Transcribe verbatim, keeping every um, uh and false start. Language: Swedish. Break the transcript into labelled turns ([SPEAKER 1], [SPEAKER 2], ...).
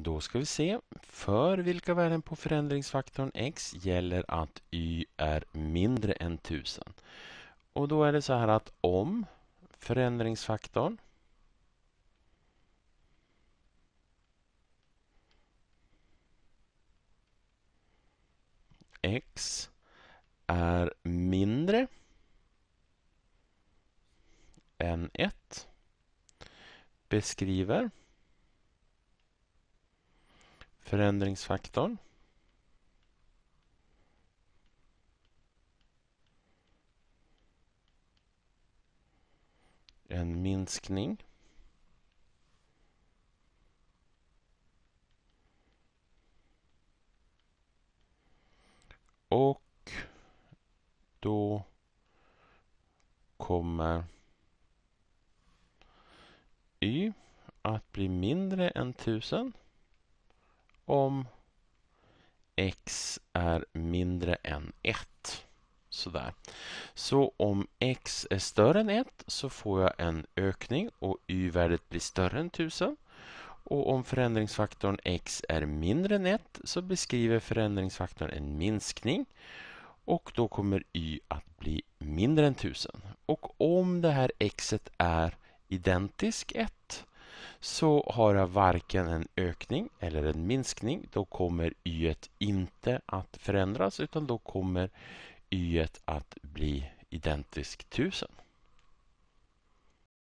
[SPEAKER 1] Då ska vi se. För vilka värden på förändringsfaktorn x gäller att y är mindre än tusen. Och då är det så här att om förändringsfaktorn x är mindre än ett beskriver förändringsfaktorn en minskning och då kommer y att bli mindre än tusen om x är mindre än ett. Sådär. Så om x är större än ett så får jag en ökning och y-värdet blir större än tusen. Och om förändringsfaktorn x är mindre än ett så beskriver förändringsfaktorn en minskning. Och då kommer y att bli mindre än tusen. Och om det här xet är identisk ett så har jag varken en ökning eller en minskning. Då kommer y inte att förändras utan då kommer y att bli identisk tusen.